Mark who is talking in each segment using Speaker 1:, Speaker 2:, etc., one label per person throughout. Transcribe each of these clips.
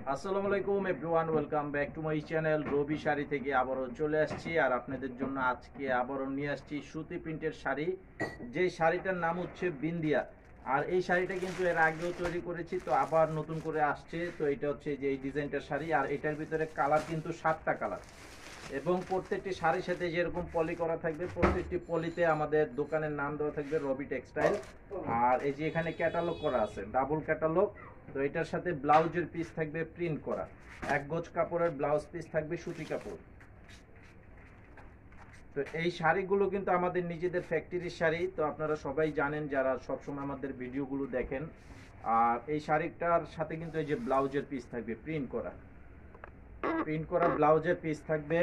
Speaker 1: আসসালামু আলাইকুম everyone, welcome back to my channel Robi sari থেকে আবারও চলে আসছি। আর আপনাদের জন্য আজকে আবারও নিয়ে আসছি সুতি প্রিন্টের শাড়ি, যে শাড়িটার নাম হচ্ছে বিন্দিয়া। আর এই শাড়িটা কিন্তু এর আগেও তৈরি করেছি, তো আবার নতুন করে আসছে। তো এটা হচ্ছে যে এই ডিজাইনটার শাড়ি, আর এটার ভিতরে কালার কিন্তু 7টা কালার, এবং প্রত্যেকটি শাড়ির সাথে যেরকম পলি করা থাকবে, প্রত্যেকটি পলিতে আমাদের দোকানের নাম দেওয়া থাকবে রবি টেক্সটাইল। আর এই যে এখানে ক্যাটালগ করা আছে, ডাবল ক্যাটালগ। তো এটার সাথে ব্লাউজের পিস থাকবে প্রিন্ট করা, এক গজ কাপড়ের ব্লাউজ পিস থাকবে সুতি কাপড়। তো এই শাড়িগুলো কিন্তু আমাদের নিজেদের ফ্যাক্টরির শাড়ি, তো আপনারা সবাই জানেন যারা সবসময় আমাদের ভিডিওগুলো দেখেন। আর এই শাড়িটার সাথে কিন্তু এই যে ব্লাউজের পিস থাকবে প্রিন্ট করা ব্লাউজের পিস থাকবে।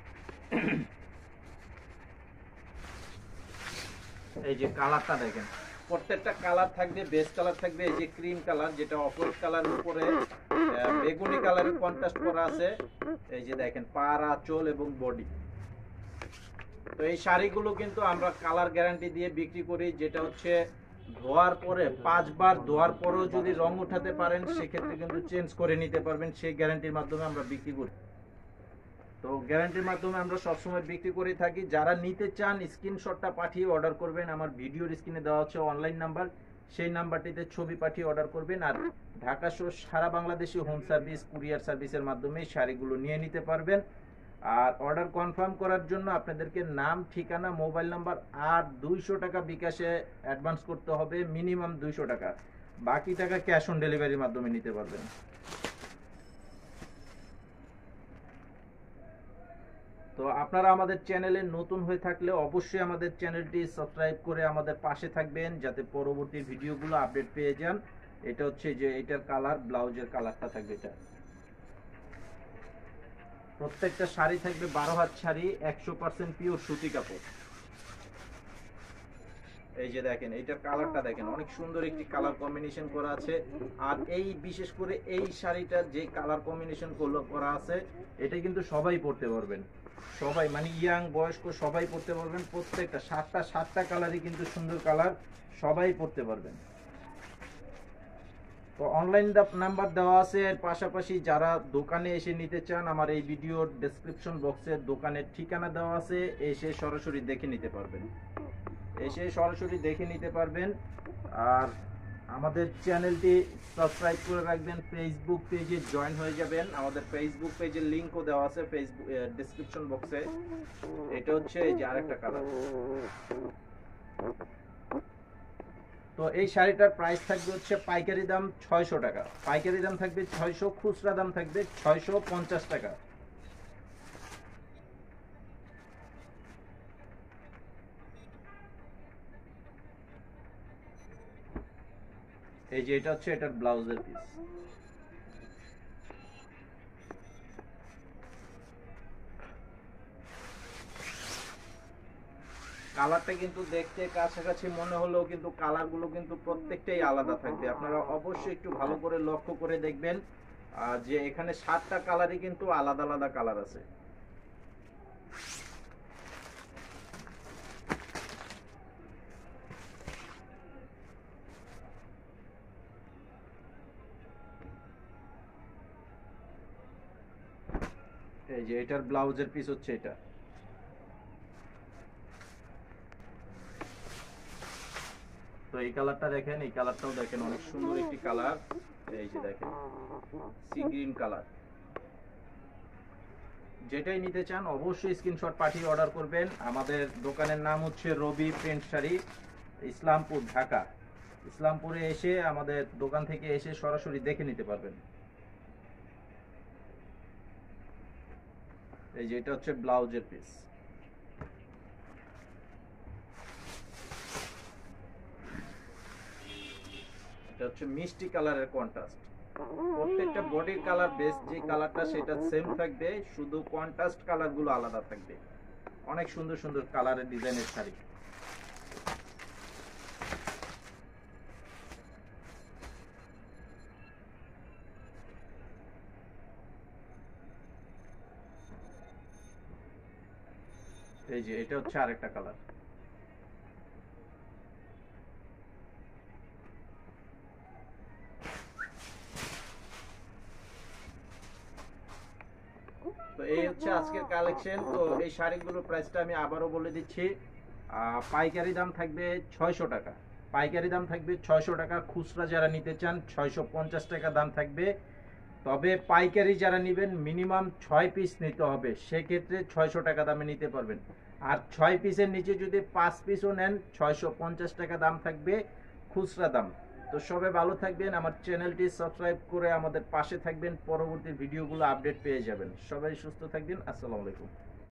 Speaker 1: এই যে কালারটা দেখেন, প্রত্যেকটা কালার থাকবে, বেস কালার থাকবে এই যে ক্রিম কালার, যেটা অফ-হোয়াইট কালারের উপরে বেগুনি কালারের কন্ট্রাস্ট করা আছে। এই যে দেখেন পার, আঁচল এবং বডি। তো এই শাড়িগুলো কিন্তু আমরা কালার গ্যারান্টি দিয়ে বিক্রি করি, যেটা হচ্ছে ধোয়ার পরে 5 বার ধোয়ার পরেও যদি রং উঠাতে পারেন সেক্ষেত্রে কিন্তু চেঞ্জ করে নিতে পারবেন, সেই গ্যারান্টির মাধ্যমে আমরা বিক্রি করি। তো গ্যারান্টির মাধ্যমে আমরা সবসময় বিক্রি করে থাকি। যারা নিতে চান স্ক্রিনশটটা পাঠিয়ে অর্ডার করবেন, আমার ভিডিওর স্ক্রিনে দেওয়া হচ্ছে অনলাইন নাম্বার, সেই নাম্বারটিতে ছবি পাঠিয়ে অর্ডার করবেন। আর ঢাকা সহ সারা বাংলাদেশে হোম সার্ভিস, কুরিয়ার সার্ভিসের মাধ্যমে শাড়িগুলো নিয়ে নিতে পারবেন। আর অর্ডার কনফার্ম করার জন্য আপনাদেরকে নাম, ঠিকানা, মোবাইল নাম্বার আর 200 টাকা বিকাশে অ্যাডভান্স করতে হবে, মিনিমাম 200 টাকা। বাকি টাকা ক্যাশ অন ডেলিভারির মাধ্যমে নিতে পারবেন। তো আপনারা আমাদের চ্যানেলে নতুন হয়ে থাকলে অবশ্যই আমাদের চ্যানেলটি সাবস্ক্রাইব করে আমাদের পাশে থাকবেন, যাতে পরবর্তী ভিডিওগুলো আপডেট পেয়ে যান। এটা হচ্ছে যে এটার কালার, ব্লাউজের কালারটা থাকবে এটা। প্রত্যেকটা শাড়ি থাকবে 12 হাত শাড়ি, 100% পিওর সুতি কাপড়। এই যে দেখেন এইটার কালারটা দেখেন, অনেক সুন্দর একটি কালার কম্বিনেশন করা আছে। আর এই বিশেষ করে এই শাড়িটার যে কালার কম্বিনেশন করা আছে, এটা কিন্তু সবাই পরতে পারবেন, সবাই মানে ইয়াং বয়স্ক সবাই পরতে পারবেন। প্রত্যেকটা 7টা কালারই কিন্তু সুন্দর কালার, সবাই পরতে পারবেন। তো অনলাইন নাম্বার দেওয়া আছে, এর পাশাপাশি যারা দোকানে এসে নিতে চান, আমার এই ভিডিওর ডেসক্রিপশন বক্সে দোকানের ঠিকানা দেওয়া আছে, এসে সরাসরি দেখে নিতে পারবেন। আর আমাদের চ্যানেলটি সাবস্ক্রাইব করে রাখবেন, ফেসবুক পেজে জয়েন হয়ে যাবেন। আমাদের ফেসবুক পেজের লিংকও দেওয়া আছে ফেসবুক ডেসক্রিপশন বক্সে। এটা হচ্ছে এই যে আরেকটা কালার। তো এই শাড়িটার প্রাইস থাকবে হচ্ছে পাইকারি দাম 600 টাকা, পাইকারি দাম থাকবে 600, খুচরা দাম থাকবে 650 টাকা। এই যে এটা হচ্ছে এটার ব্লাউজের পিস। কালারটা কিন্তু দেখতে কাছাকাছি মনে হলেও কিন্তু কালারগুলো কিন্তু প্রত্যেকটাই আলাদা থাকবে। আপনারা অবশ্যই একটু ভালো করে লক্ষ্য করে দেখবেন যে এখানে 7টা কালারই কিন্তু আলাদা আলাদা কালার আছে। এই যে এটার ব্লাউজের পিস হচ্ছে এটা। তো এই কালারটা দেখেন, এই কালারটাও দেখেন, অনেক সুন্দর একটি কালার। এই যে দেখেন সি গ্রিন কালার। যেটাই নিতে চান অবশ্যই স্ক্রিনশট পাঠিয়ে অর্ডার করবেন। আমাদের দোকানের নাম হচ্ছে রবি প্রিন্ট শাড়ি, ইসলামপুর, ঢাকা। ইসলামপুরে এসে আমাদের দোকান থেকে এসে সরাসরি দেখে নিতে পারবেন। এই যে এটা হচ্ছে ব্লাউজের পিস। এটা হচ্ছে মিষ্টি কালারের কন্ট্রাস্ট। প্রত্যেকটা বডির কালার বেস যে কালারটা সেটা সেম থাকবে, শুধু কন্ট্রাস্ট কালারগুলো আলাদা থাকবে। অনেক সুন্দর সুন্দর কালারের ডিজাইনের শাড়ি। এই যে এটা হচ্ছে আরেকটা কালার। তো এই হচ্ছে আজকের কালেকশন। তো এই শাড়িগুলোর প্রাইসটা আমি আবারও বলে দিচ্ছি। পাইকারি দাম থাকবে 600 টাকা, পাইকারি দাম থাকবে 600 টাকা, খুচরা যারা নিতে চান 650 টাকা দাম থাকবে। তবে পাইকারি যারা নেবেন মিনিমাম 6 পিস নিতে হবে, সেক্ষেত্রে 600 টাকা দামে নিতে পারবেন। আর 6 পিসের নিচে যদি 5 পিসও নেন 650 টাকা দাম থাকবে খুচরা দাম। তো সবাই ভালো থাকবেন, আমার চ্যানেলটি সাবস্ক্রাইব করে আমাদের পাশে থাকবেন, পরবর্তী ভিডিওগুলো আপডেট পেয়ে যাবেন। সবাই সুস্থ থাকবেন, আসসালামু আলাইকুম।